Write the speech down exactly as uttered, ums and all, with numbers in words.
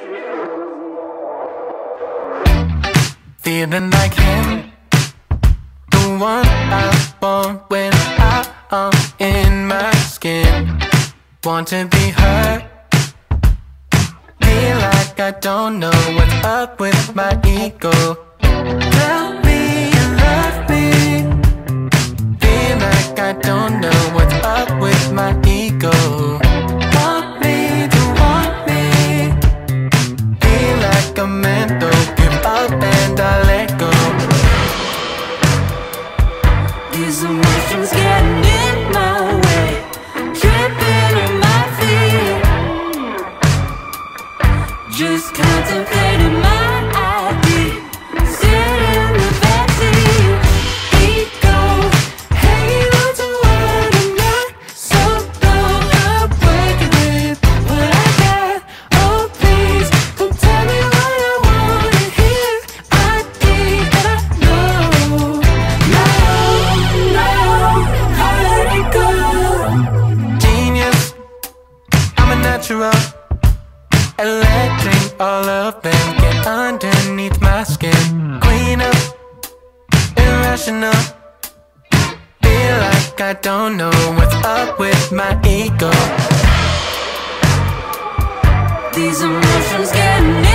Feeling like him, the one I want when I am in my skin. Want to be her, feel like I don't know what's up with my ego. Tell me you love me, feel like I don't know what's up with my ego. Want me to want me, feel like I'm meant to give up and I let go. These emotions getting in my way, tripping on my feet. Just contemplating my I D, sitting in the backseat. Ego, hanging on to what I'm not, so don't I'm working with what I got. Oh please, don't tell me what I wanna hear. I think that I know. No, no, I let it go. Genius, I'm a natural. Electric all up and get underneath my skin. Queen of irrational, feel like I don't know what's up with my ego. These emotions getting